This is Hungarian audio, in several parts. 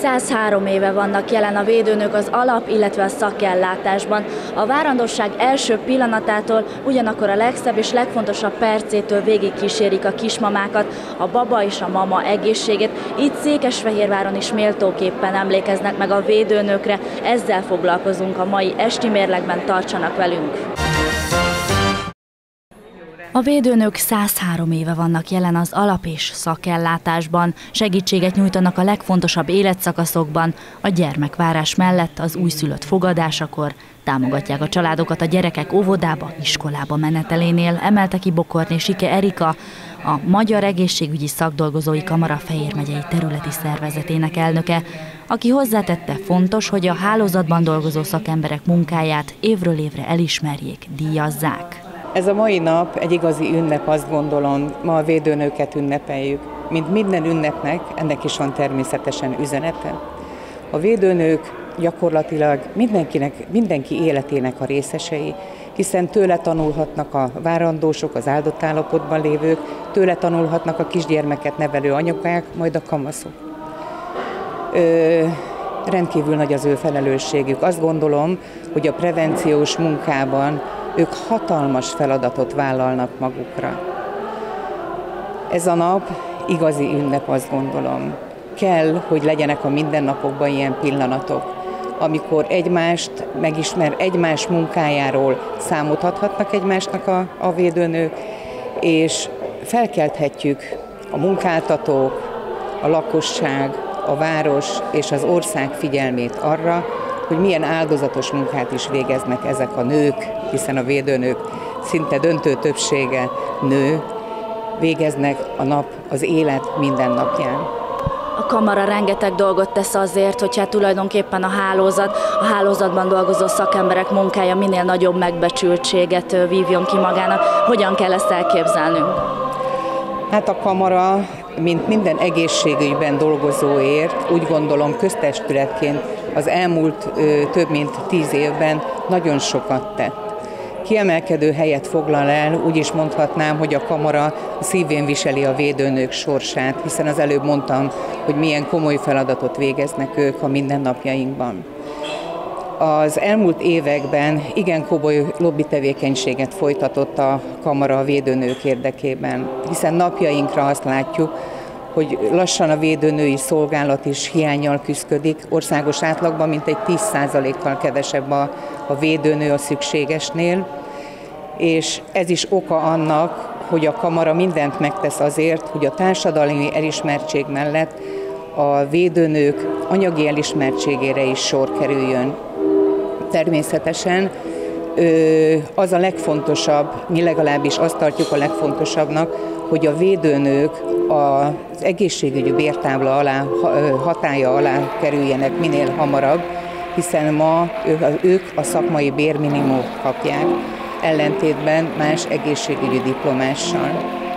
103 éve vannak jelen a védőnök az alap, illetve a szakellátásban. A várandosság első pillanatától, ugyanakkor a legszebb és legfontosabb percétől végig kísérik a kismamákat, a baba és a mama egészségét. Itt Székesfehérváron is méltóképpen emlékeznek meg a védőnökre. Ezzel foglalkozunk a mai esti mérlegben, tartsanak velünk! A védőnök 103 éve vannak jelen az alap- és szakellátásban, segítséget nyújtanak a legfontosabb életszakaszokban, a gyermekvárás mellett az újszülött fogadásakor, támogatják a családokat a gyerekek óvodába, iskolába menetelénél, emelte ki Bokorné Sike Erika, a Magyar Egészségügyi Szakdolgozói Kamara Fejér megyei területi szervezetének elnöke, aki hozzátette, fontos, hogy a hálózatban dolgozó szakemberek munkáját évről évre elismerjék, díjazzák. Ez a mai nap egy igazi ünnep, azt gondolom, ma a védőnőket ünnepeljük. Mint minden ünnepnek, ennek is van természetesen üzenete. A védőnők gyakorlatilag mindenki életének a részesei, hiszen tőle tanulhatnak a várandósok, az áldott állapotban lévők, tőle tanulhatnak a kisgyermeket nevelő anyukák, majd a kamaszok. Rendkívül nagy az ő felelősségük. Azt gondolom, hogy a prevenciós munkában ők hatalmas feladatot vállalnak magukra. Ez a nap igazi ünnep, azt gondolom. Kell, hogy legyenek a mindennapokban ilyen pillanatok, amikor egymást megismer, egymás munkájáról számot adhatnak egymásnak a védőnők, és felkelthetjük a munkáltatók, a lakosság, a város és az ország figyelmét arra, hogy milyen áldozatos munkát is végeznek ezek a nők, hiszen a védőnők szinte döntő többsége nő, végeznek az élet minden napján. A kamara rengeteg dolgot tesz azért, hogy tulajdonképpen a hálózatban dolgozó szakemberek munkája minél nagyobb megbecsültséget vívjon ki magának. Hogyan kell ezt elképzelnünk? Hát a kamara, mint minden egészségügyben dolgozóért, úgy gondolom köztestületként az elmúlt több mint 10 évben nagyon sokat tett. Kiemelkedő helyet foglal el, úgy is mondhatnám, hogy a kamara szívén viseli a védőnők sorsát, hiszen az előbb mondtam, hogy milyen komoly feladatot végeznek ők a mindennapjainkban. Az elmúlt években igen komoly lobby tevékenységet folytatott a kamara a védőnők érdekében, hiszen napjainkra azt látjuk, hogy lassan a védőnői szolgálat is hiánnyal küszködik. Országos átlagban mintegy 10%-kal kevesebb a védőnő a szükségesnél, és ez is oka annak, hogy a kamara mindent megtesz azért, hogy a társadalmi elismertség mellett a védőnők anyagi elismertségére is sor kerüljön. Természetesen az a legfontosabb, mi legalábbis azt tartjuk a legfontosabbnak, hogy a védőnők az egészségügyi bértábla alá, hatálya alá kerüljenek minél hamarabb, hiszen ma ők a szakmai bérminimumot kapják, ellentétben más egészségügyi diplomással.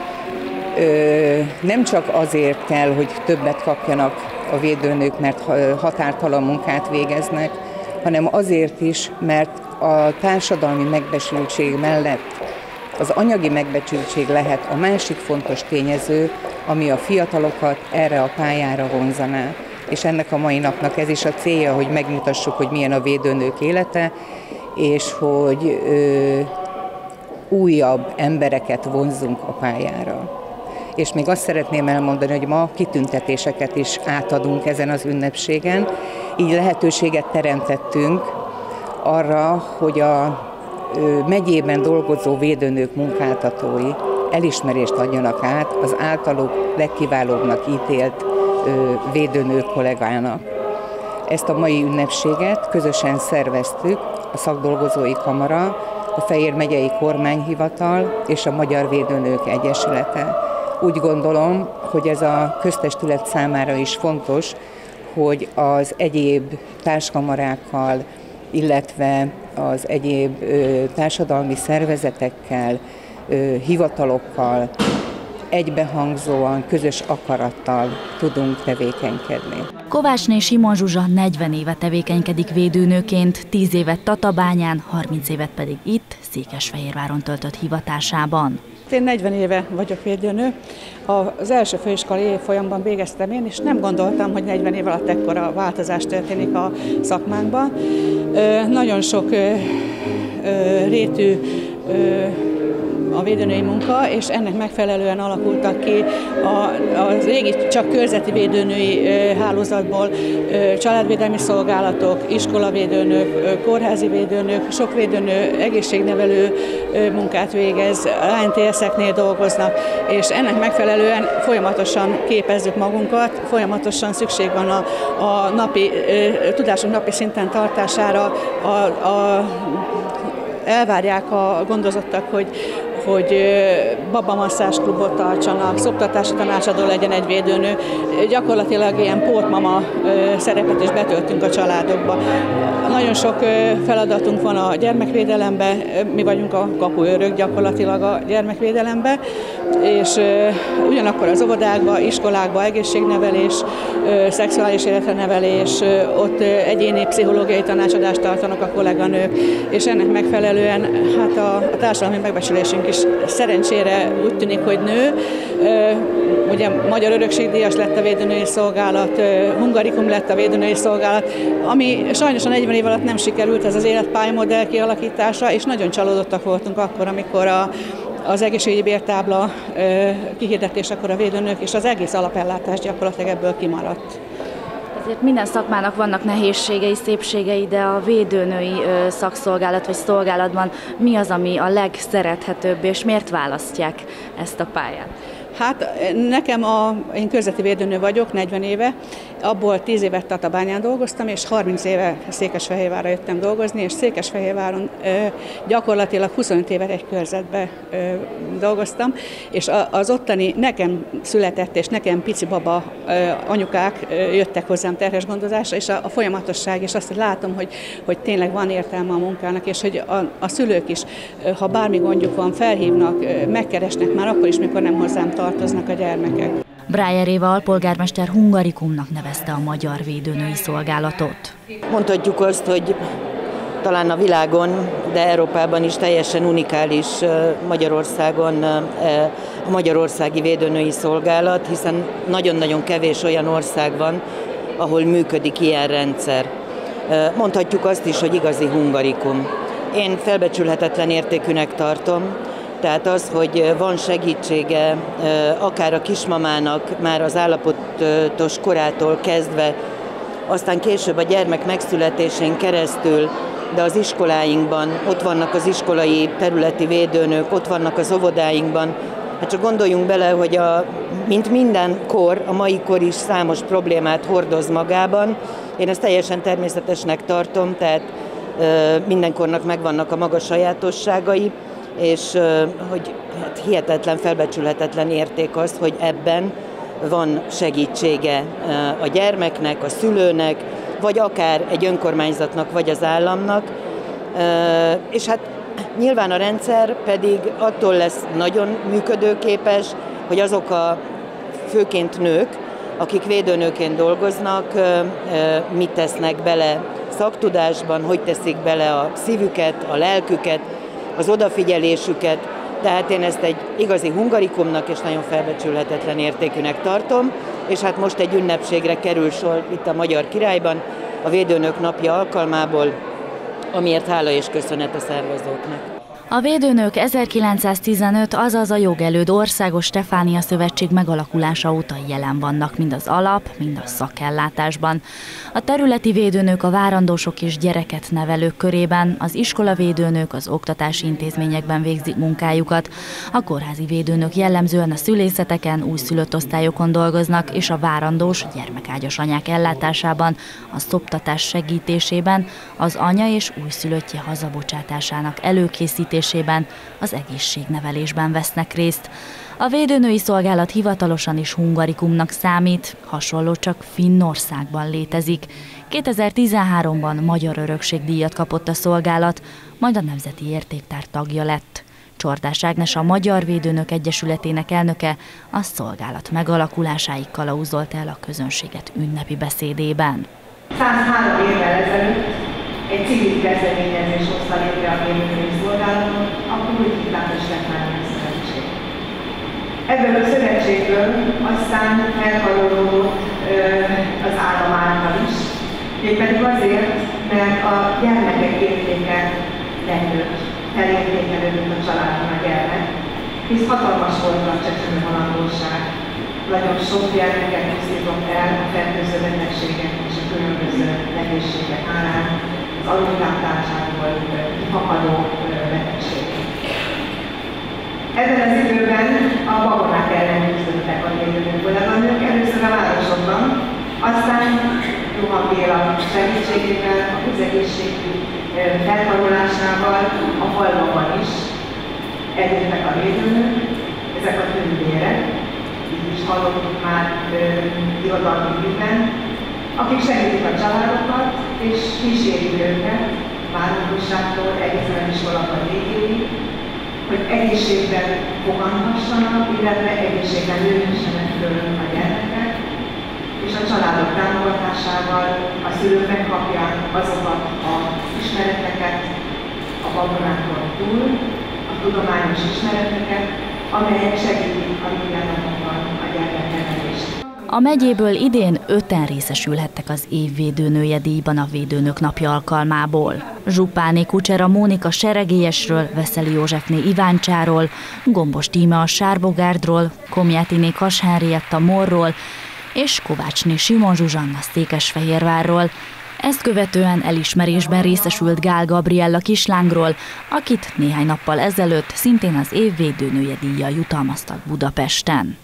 Nem csak azért kell, hogy többet kapjanak a védőnők, mert határtalan munkát végeznek, hanem azért is, mert a társadalmi megbecsültség mellett az anyagi megbecsültség lehet a másik fontos tényező, ami a fiatalokat erre a pályára vonzaná. És ennek a mai napnak ez is a célja, hogy megmutassuk, hogy milyen a védőnők élete, és hogy újabb embereket vonzunk a pályára. És még azt szeretném elmondani, hogy ma kitüntetéseket is átadunk ezen az ünnepségen, így lehetőséget teremtettünk arra, hogy a megyében dolgozó védőnők munkáltatói elismerést adjanak át az általuk legkiválóbbnak ítélt védőnők kollégának. Ezt a mai ünnepséget közösen szerveztük a Szakdolgozói Kamara, a Fejér megyei kormányhivatal és a Magyar Védőnők Egyesülete. Úgy gondolom, hogy ez a köztestület számára is fontos, hogy az egyéb társkamarákkal, illetve az egyéb társadalmi szervezetekkel, hivatalokkal egybehangzóan, közös akarattal tudunk tevékenykedni. Kovácsné Simon Zsuzsa 40 éve tevékenykedik védőnőként, 10 évet Tatabányán, 30 évet pedig itt, Székesfehérváron töltött hivatásában. én 40 éve vagyok védőnő. Az első főiskolai évfolyamban végeztem én, és nem gondoltam, hogy 40 év alatt ekkora változás történik a szakmánkban. Nagyon sok rétű a védőnői munka, és ennek megfelelően alakultak ki a régi csak körzeti védőnői hálózatból családvédelmi szolgálatok, iskolavédőnök, kórházi védőnök, sok védőnő egészségnevelő munkát végez, ANTS-eknél dolgoznak, és ennek megfelelően folyamatosan képezzük magunkat, folyamatosan szükség van a napi, tudásunk napi szinten tartására, elvárják a gondozottak, hogy babamasszázsklubot tartsanak, szoptatási tanácsadó legyen egy védőnő. Gyakorlatilag ilyen pótmama szerepet is betöltünk a családokba. Nagyon sok feladatunk van a gyermekvédelemben, mi vagyunk a kapuőrök gyakorlatilag a gyermekvédelemben, és ugyanakkor az óvodákban, iskolákban egészségnevelés, szexuális életnevelés, ott egyéni pszichológiai tanácsadást tartanak a kolléganők, és ennek megfelelően hát a társadalmi megbecsülésünk is szerencsére úgy tűnik, hogy nő. Ugye Magyar Örökségdíjas lett a védőnői szolgálat, Hungarikum lett a védőnői szolgálat, ami sajnos a 40 év alatt nem sikerült, ez az életpályamodell kialakítása, és nagyon csalódottak voltunk akkor, amikor az egészségügyi bértábla kihirdetésekor a védőnők és az egész alapellátás gyakorlatilag ebből kimaradt. Ezért minden szakmának vannak nehézségei, szépségei, de a védőnői szakszolgálat vagy szolgálatban mi az, ami a legszerethetőbb, és miért választják ezt a pályát? Hát nekem én körzeti védőnő vagyok, 40 éve, abból 10 évet Tatabányán dolgoztam, és 30 éve Székesfehérvárra jöttem dolgozni, és Székesfehérváron gyakorlatilag 25 évet egy körzetbe dolgoztam, és az ottani nekem született és nekem pici baba anyukák jöttek hozzám terhes gondozásra, és a folyamatosság, és azt látom, hogy tényleg van értelme a munkának, és hogy a szülők is, ha bármi gondjuk van, felhívnak, megkeresnek már akkor is, mikor nem hozzám tartoznak a gyermekek. Brájer Éva alpolgármester Hungarikumnak nevezte a magyar védőnői szolgálatot. Mondhatjuk azt, hogy talán a világon, de Európában is teljesen unikális Magyarországon a magyarországi védőnői szolgálat, hiszen nagyon-nagyon kevés olyan ország van, ahol működik ilyen rendszer. Mondhatjuk azt is, hogy igazi Hungarikum. Én felbecsülhetetlen értékűnek tartom, tehát az, hogy van segítsége akár a kismamának már az állapotos korától kezdve, aztán később a gyermek megszületésén keresztül, de az iskoláinkban, ott vannak az iskolai területi védőnők, ott vannak az óvodáinkban. Hát csak gondoljunk bele, hogy mint minden kor, a mai kor is számos problémát hordoz magában. Én ezt teljesen természetesnek tartom, tehát minden kornak megvannak a maga sajátosságai, és hogy hát hihetetlen, felbecsülhetetlen érték az, hogy ebben van segítsége a gyermeknek, a szülőnek, vagy akár egy önkormányzatnak, vagy az államnak. És hát nyilván a rendszer pedig attól lesz nagyon működőképes, hogy azok főként nők, akik védőnőként dolgoznak, mit tesznek bele szaktudásban, hogy teszik bele a szívüket, a lelküket, az odafigyelésüket, tehát én ezt egy igazi Hungarikumnak és nagyon felbecsülhetetlen értékűnek tartom, és hát most egy ünnepségre kerül sor itt a Magyar Királyban, a Védőnök Napja alkalmából, amiért hála és köszönet a szervezőknek. A védőnők 1915, azaz a jogelőd Országos Stefánia Szövetség megalakulása óta jelen vannak, mind az alap, mind a szakellátásban. A területi védőnők a várandósok és gyereket nevelők körében, az iskolavédőnők az oktatási intézményekben végzik munkájukat, a kórházi védőnők jellemzően a szülészeteken, újszülött osztályokon dolgoznak, és a várandós gyermekágyas anyák ellátásában, a szoptatás segítésében, az anya és újszülöttje hazabocsátásának előkészítésében, az egészségnevelésben vesznek részt. A védőnői szolgálat hivatalosan is Hungarikumnak számít, hasonló csak Finnországban létezik. 2013-ban Magyar Örökségdíjat kapott a szolgálat, majd a Nemzeti Értéktár tagja lett. Csordás Ágnes, a Magyar Védőnök Egyesületének elnöke, a szolgálat megalakulásáig kalauzolt el a közönséget ünnepi beszédében. 103 évvel ezelőtt egy civil kezdeményezés hozta létre a védőnői szolgálatot, akkor úgy hívták, hogy Stefánia Szövetség. Ebből a szövetségből aztán elkarolódott az állam által is, mégpedig azért, mert a gyermekek értéke megnőtt, felértékelődött a családon a gyermek, hisz hatalmas volt a csecsemő halandóság. Nagyon sok gyermeket pusztított el a fertőző betegségek és a különböző nehézségek árán, az alultápláltságból kifakadó betegség. Ebben az időben a babonák ellen küzdöttek a védőnök, először a városokban, aztán Johann Béla segítségével, a közegészségügy felkarolásával a falvakban is eljöttek a védőnök, ezek a tündérek, így is hallottuk már irodalmi műben, akik segítik a családokat és kísérik őket várandóságtól egészen az iskolában végéig, hogy egészségben foganhassanak, illetve egészségben nőhessenek föl a gyermekek, és a családok támogatásával a szülők megkapják azokat az ismereteket a babonákon túl, a tudományos ismereteket, amelyek segítik a mindennapokban a gyermeknevelést. A megyéből idén 5-en részesülhettek az év védőnője díjban a Védőnök napja alkalmából. Zsupáné Kucsera Mónika Seregélyesről, Veszeli Józsefné Iváncsáról, Gombos Tíme a Sárbogárdról, Komjátiné Kass Henrietta Morról és Kovácsné Simon Zsuzsanna Székesfehérvárról. Ezt követően elismerésben részesült Gál Gabriella Kislángról, akit néhány nappal ezelőtt szintén az év védőnője díjjal jutalmaztak Budapesten.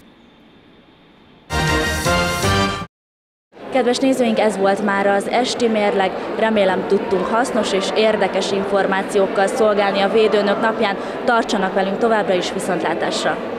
Kedves nézőink, ez volt már az esti mérleg. Remélem tudtunk hasznos és érdekes információkkal szolgálni a Védőnök napján. Tartsanak velünk továbbra is, viszontlátásra!